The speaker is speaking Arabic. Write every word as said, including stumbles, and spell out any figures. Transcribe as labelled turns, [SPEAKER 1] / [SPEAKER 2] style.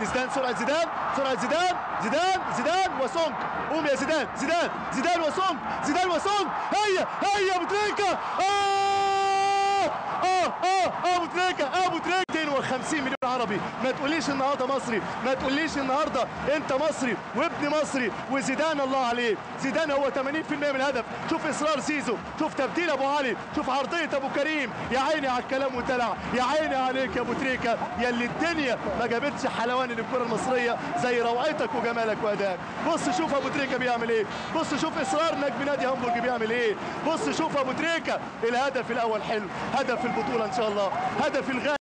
[SPEAKER 1] ادي زيدان، سرعه زيدان، سرعه زيدان، زيدان زيدان وسونج. قوم يا زيدان، زيدان زيدان وسونج، زيدان وسونج. هيا هيا ابو تريكه. اه اه اه ابو تريكه، ابو تريكه. مئتين وخمسين مليون عربي. ما تقوليش النهارده مصري، ما تقوليش النهارده انت مصري وابن مصري. وزيدان الله عليه، زيدان هو ثمانين بالمئة من الهدف. شوف اصرار زيزو، شوف تبديل ابو علي، شوف عرضيه ابو كريم. يا عيني على الكلام والدلع، يا عيني عليك يا ابو تريكه، يا اللي الدنيا ما جابتش حلوان للكره المصريه زي روعتك وجمالك وادائك. بص شوف ابو تريكه بيعمل ايه، بص شوف اصرار نجم نادي هامبورج بيعمل ايه، بص شوف ابو تريكه. الهدف الاول حلو، هدف البطوله ان شاء الله، هدف الغالي.